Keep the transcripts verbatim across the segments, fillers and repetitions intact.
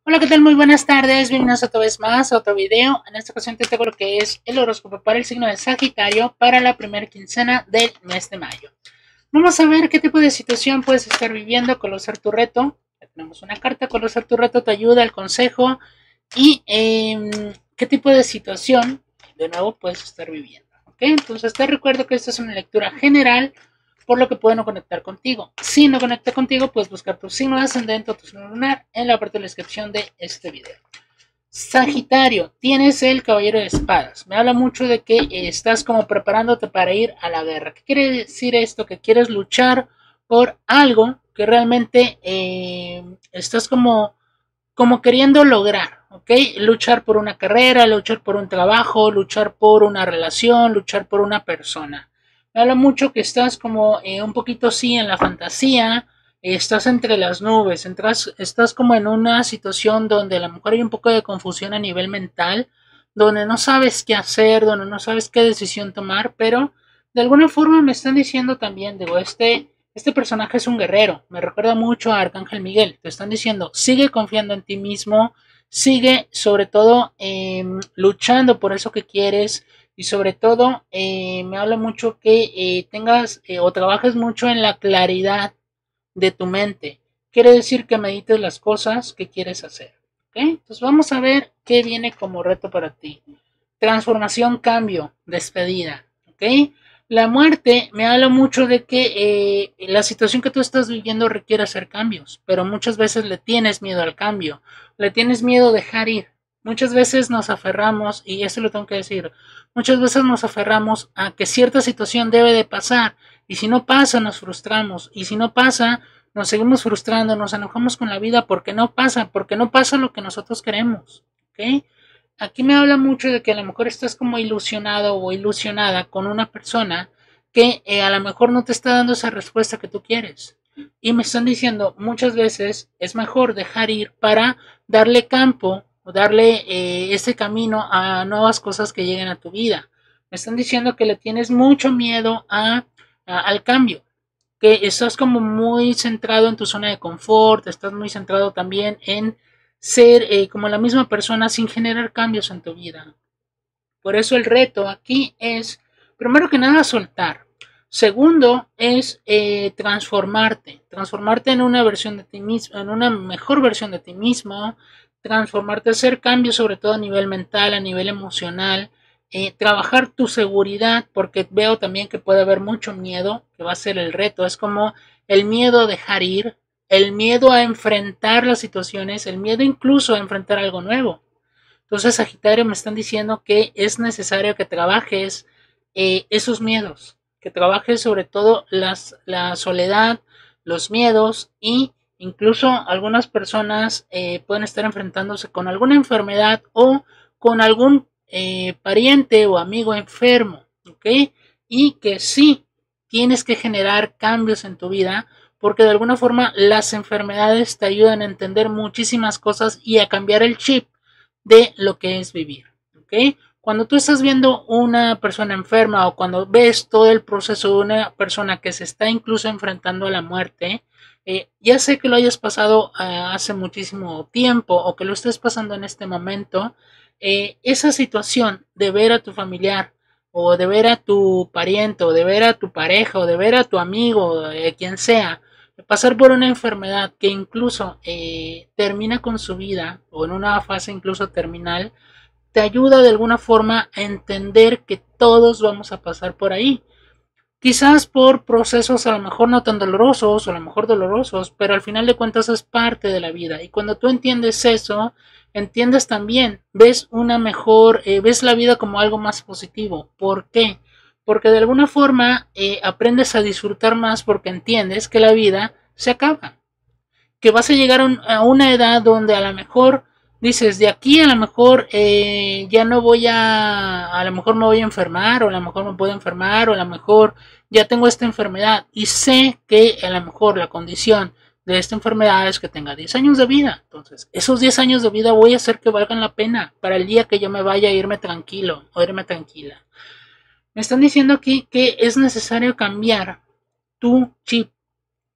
Hola, ¿qué tal? Muy buenas tardes, bienvenidos otra vez más a otro video. En esta ocasión te traigo lo que es el horóscopo para el signo de Sagitario para la primera quincena del mes de mayo. Vamos a ver qué tipo de situación puedes estar viviendo, conocer tu reto. Ya tenemos una carta, conocer tu reto te ayuda, el consejo y eh, qué tipo de situación de nuevo puedes estar viviendo. ¿Ok? Entonces te recuerdo que esta es una lectura general, por lo que puede no conectar contigo. Si no conecta contigo, puedes buscar tu signo ascendente o tu signo lunar en la parte de la descripción de este video. Sagitario, tienes el caballero de espadas. Me habla mucho de que eh, estás como preparándote para ir a la guerra. ¿Qué quiere decir esto? Que quieres luchar por algo que realmente eh, estás como, como queriendo lograr. ¿Ok? Luchar por una carrera, luchar por un trabajo, luchar por una relación, luchar por una persona. Me habla mucho que estás como eh, un poquito así en la fantasía, eh, estás entre las nubes, entras, estás como en una situación donde a lo mejor hay un poco de confusión a nivel mental, donde no sabes qué hacer, donde no sabes qué decisión tomar, pero de alguna forma me están diciendo también, digo, este, este personaje es un guerrero, me recuerda mucho a Arcángel Miguel, te están diciendo, sigue confiando en ti mismo, sigue sobre todo eh, luchando por eso que quieres, y sobre todo eh, me habla mucho que eh, tengas eh, o trabajes mucho en la claridad de tu mente. Quiere decir que medites las cosas que quieres hacer. ¿Okay? Entonces vamos a ver qué viene como reto para ti. Transformación, cambio, despedida. ¿Ok? La muerte me habla mucho de que eh, la situación que tú estás viviendo requiere hacer cambios, pero muchas veces le tienes miedo al cambio, le tienes miedo a dejar ir. Muchas veces nos aferramos, y eso lo tengo que decir, muchas veces nos aferramos a que cierta situación debe de pasar, y si no pasa nos frustramos, y si no pasa nos seguimos frustrando, nos enojamos con la vida porque no pasa, porque no pasa lo que nosotros queremos. ¿Ok? Aquí me habla mucho de que a lo mejor estás como ilusionado o ilusionada con una persona que eh, a lo mejor no te está dando esa respuesta que tú quieres. Y me están diciendo muchas veces es mejor dejar ir para darle campo o darle eh, ese camino a nuevas cosas que lleguen a tu vida. Me están diciendo que le tienes mucho miedo a, a, al cambio, que estás como muy centrado en tu zona de confort, estás muy centrado también en ser eh, como la misma persona sin generar cambios en tu vida. Por eso el reto aquí es, primero que nada, soltar. Segundo es eh, transformarte, transformarte en una versión de ti mismo, en una mejor versión de ti mismo, transformarte, hacer cambios sobre todo a nivel mental, a nivel emocional, eh, trabajar tu seguridad, porque veo también que puede haber mucho miedo, que va a ser el reto, es como el miedo a dejar ir, el miedo a enfrentar las situaciones, el miedo incluso a enfrentar algo nuevo. Entonces, Sagitario, me están diciendo que es necesario que trabajes eh, esos miedos, que trabajes sobre todo las, la soledad, los miedos y incluso algunas personas eh, pueden estar enfrentándose con alguna enfermedad o con algún eh, pariente o amigo enfermo, ¿ok? Y que sí tienes que generar cambios en tu vida porque de alguna forma las enfermedades te ayudan a entender muchísimas cosas y a cambiar el chip de lo que es vivir. ¿Ok? Cuando tú estás viendo una persona enferma o cuando ves todo el proceso de una persona que se está incluso enfrentando a la muerte, eh, ya sé que lo hayas pasado eh, hace muchísimo tiempo o que lo estés pasando en este momento, eh, esa situación de ver a tu familiar o de ver a tu pariente o de ver a tu pareja o de ver a tu amigo, eh, quien sea, pasar por una enfermedad que incluso eh, termina con su vida o en una fase incluso terminal, te ayuda de alguna forma a entender que todos vamos a pasar por ahí. Quizás por procesos a lo mejor no tan dolorosos o a lo mejor dolorosos, pero al final de cuentas es parte de la vida. Y cuando tú entiendes eso, entiendes también, ves una mejor, eh, ves la vida como algo más positivo. ¿Por qué? Porque de alguna forma eh, aprendes a disfrutar más porque entiendes que la vida se acaba, que vas a llegar a, un, a una edad donde a lo mejor dices, de aquí a lo mejor eh, ya no voy a, a lo mejor me voy a enfermar, o a lo mejor me puedo enfermar, o a lo mejor ya tengo esta enfermedad y sé que a lo mejor la condición de esta enfermedad es que tenga diez años de vida. Entonces, esos diez años de vida voy a hacer que valgan la pena para el día que yo me vaya a irme tranquilo o irme tranquila. Me están diciendo aquí que es necesario cambiar tu chip,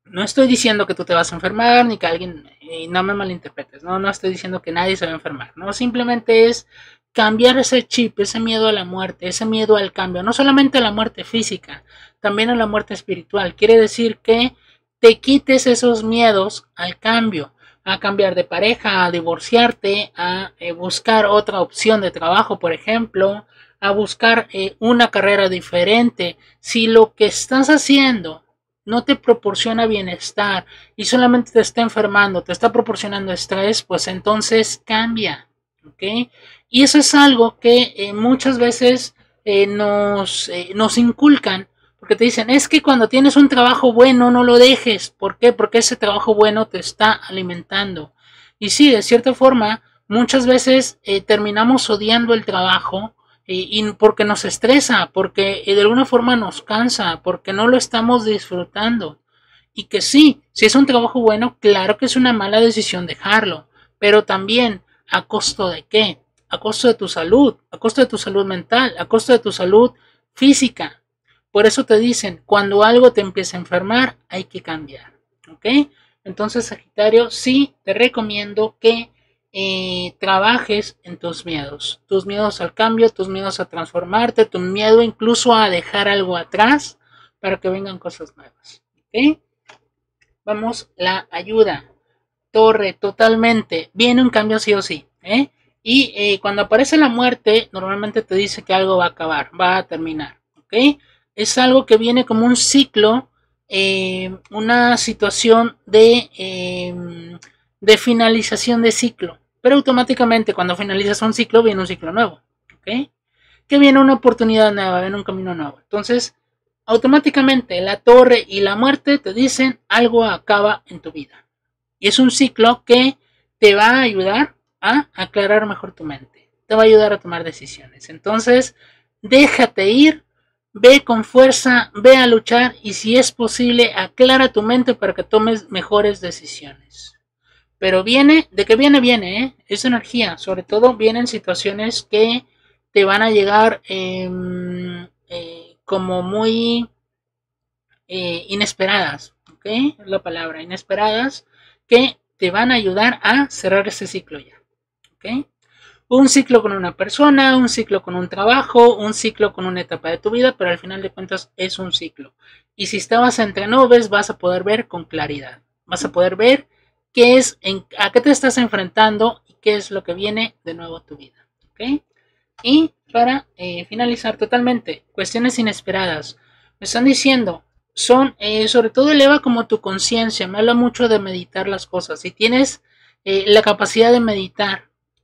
No estoy diciendo que tú te vas a enfermar, ni que alguien, eh, no me malinterpretes, no, no estoy diciendo que nadie se va a enfermar, no, simplemente es cambiar ese chip, ese miedo a la muerte, ese miedo al cambio, no solamente a la muerte física, también a la muerte espiritual. Quiere decir que te quites esos miedos al cambio, a cambiar de pareja, a divorciarte, a eh, buscar otra opción de trabajo, por ejemplo, a buscar eh, una carrera diferente. Si lo que estás haciendo no te proporciona bienestar y solamente te está enfermando, te está proporcionando estrés, pues entonces cambia, ¿ok? Y eso es algo que eh, muchas veces eh, nos, eh, nos inculcan, porque te dicen, es que cuando tienes un trabajo bueno no lo dejes. ¿Por qué? Porque ese trabajo bueno te está alimentando. Y sí, de cierta forma, muchas veces eh, terminamos odiando el trabajo y, y porque nos estresa, porque de alguna forma nos cansa, porque no lo estamos disfrutando. Y que sí, si es un trabajo bueno, claro que es una mala decisión dejarlo, pero también a costo de qué, a costo de tu salud, a costo de tu salud mental, a costo de tu salud física. Por eso te dicen, cuando algo te empieza a enfermar, hay que cambiar, ¿ok? Entonces, Sagitario, sí te recomiendo que eh, trabajes en tus miedos, tus miedos al cambio, tus miedos a transformarte, tu miedo incluso a dejar algo atrás para que vengan cosas nuevas. ¿Ok? Vamos, la ayuda. Torre, totalmente. Viene un cambio sí o sí. ¿eh? Y eh, cuando aparece la muerte, normalmente te dice que algo va a acabar, va a terminar. ¿Ok? Es algo que viene como un ciclo, eh, una situación de, eh, de finalización de ciclo. Pero automáticamente cuando finalizas un ciclo viene un ciclo nuevo, ¿ok? Que viene una oportunidad nueva, viene un camino nuevo. Entonces, automáticamente la torre y la muerte te dicen algo acaba en tu vida. Y es un ciclo que te va a ayudar a aclarar mejor tu mente. Te va a ayudar a tomar decisiones. Entonces, déjate ir, ve con fuerza, ve a luchar y si es posible, aclara tu mente para que tomes mejores decisiones. Pero viene, de que viene, viene, ¿eh? Es energía. Sobre todo vienen situaciones que te van a llegar eh, eh, como muy eh, inesperadas, ¿ok? Es la palabra, inesperadas, que te van a ayudar a cerrar ese ciclo ya, ¿ok? Un ciclo con una persona, un ciclo con un trabajo, un ciclo con una etapa de tu vida, pero al final de cuentas es un ciclo. Y si estabas entre nubes, vas a poder ver con claridad. Vas a poder ver qué es, en, a qué te estás enfrentando y qué es lo que viene de nuevo a tu vida. ¿Ok? Y para eh, finalizar totalmente, cuestiones inesperadas. Me están diciendo, son, eh, sobre todo eleva como tu conciencia. Me habla mucho de meditar las cosas. Si tienes eh, la capacidad de meditar,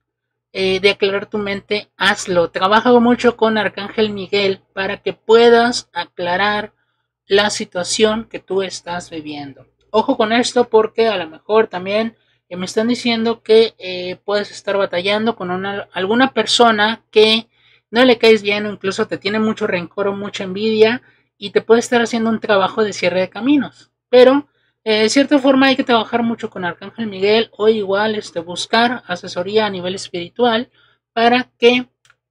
eh, de aclarar tu mente, hazlo. Trabaja mucho con Arcángel Miguel para que puedas aclarar la situación que tú estás viviendo. Ojo con esto porque a lo mejor también eh, me están diciendo que eh, puedes estar batallando con una, alguna persona que no le caes bien o incluso te tiene mucho rencor o mucha envidia y te puede estar haciendo un trabajo de cierre de caminos. Pero eh, de cierta forma hay que trabajar mucho con Arcángel Miguel o igual este, buscar asesoría a nivel espiritual para que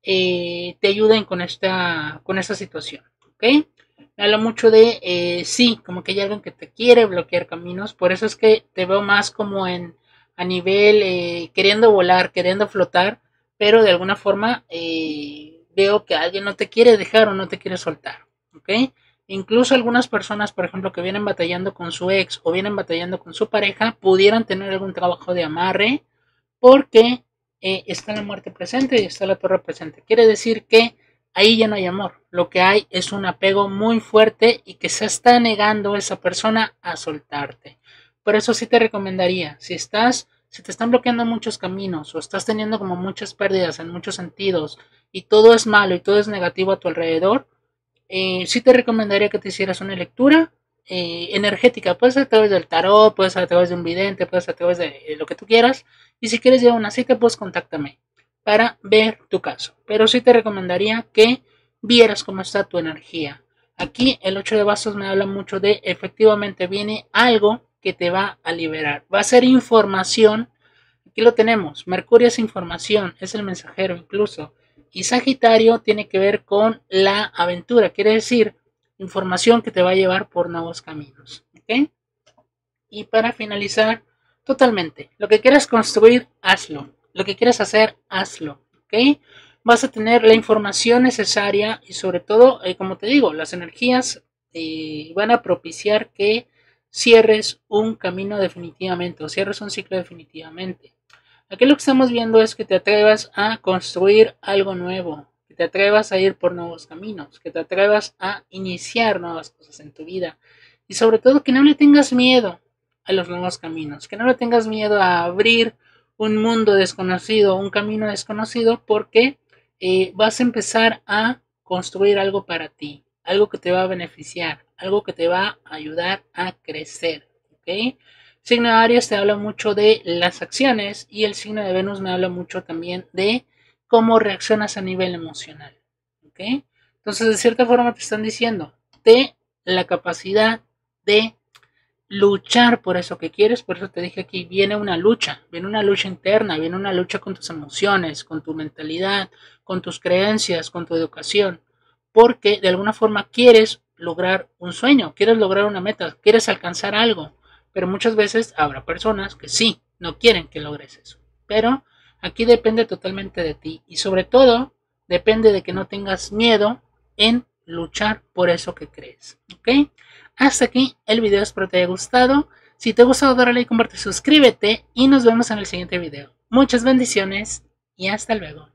eh, te ayuden con esta, con esta situación. ¿Ok? Me habla mucho de, eh, sí, como que hay alguien que te quiere bloquear caminos, por eso es que te veo más como en a nivel eh, queriendo volar, queriendo flotar, pero de alguna forma eh, veo que alguien no te quiere dejar o no te quiere soltar, ¿ok? Incluso algunas personas, por ejemplo, que vienen batallando con su ex o vienen batallando con su pareja, pudieran tener algún trabajo de amarre porque eh, está la muerte presente y está la torre presente. Quiere decir que ahí ya no hay amor. Lo que hay es un apego muy fuerte y que se está negando esa persona a soltarte. Por eso sí te recomendaría, si estás, si te están bloqueando muchos caminos o estás teniendo como muchas pérdidas en muchos sentidos y todo es malo y todo es negativo a tu alrededor, eh, sí te recomendaría que te hicieras una lectura eh, energética. Puede ser a través del tarot, puede ser a través de un vidente, puede ser a través de eh, lo que tú quieras. Y si quieres llevar una cita, pues contáctame para ver tu caso. Pero sí te recomendaría que vieras cómo está tu energía. Aquí el ocho de bastos me habla mucho de efectivamente viene algo que te va a liberar. Va a ser información. Aquí lo tenemos. Mercurio es información, es el mensajero incluso. Y Sagitario tiene que ver con la aventura. Quiere decir información que te va a llevar por nuevos caminos. ¿Ok? y para finalizar, totalmente, lo que quieras construir, hazlo. Lo que quieras hacer, hazlo. ¿Ok? Vas a tener la información necesaria y sobre todo, eh, como te digo, las energías eh, van a propiciar que cierres un camino definitivamente o cierres un ciclo definitivamente. Aquí lo que estamos viendo es que te atrevas a construir algo nuevo, que te atrevas a ir por nuevos caminos, que te atrevas a iniciar nuevas cosas en tu vida y sobre todo que no le tengas miedo a los nuevos caminos, que no le tengas miedo a abrir un mundo desconocido, un camino desconocido, porque eh, vas a empezar a construir algo para ti, algo que te va a beneficiar, algo que te va a ayudar a crecer, ¿ok? Signo de Aries te habla mucho de las acciones y el signo de Venus me habla mucho también de cómo reaccionas a nivel emocional, ¿ok? Entonces, de cierta forma te están diciendo de la capacidad de luchar por eso que quieres, por eso te dije aquí, viene una lucha, viene una lucha interna, viene una lucha con tus emociones, con tu mentalidad, con tus creencias, con tu educación, porque de alguna forma quieres lograr un sueño, quieres lograr una meta, quieres alcanzar algo, pero muchas veces habrá personas que sí, no quieren que logres eso, pero aquí depende totalmente de ti y sobre todo depende de que no tengas miedo en luchar por eso que crees, ¿ok? Hasta aquí el video, espero te haya gustado. Si te ha gustado, dale like, comparte, suscríbete y nos vemos en el siguiente video. Muchas bendiciones y hasta luego.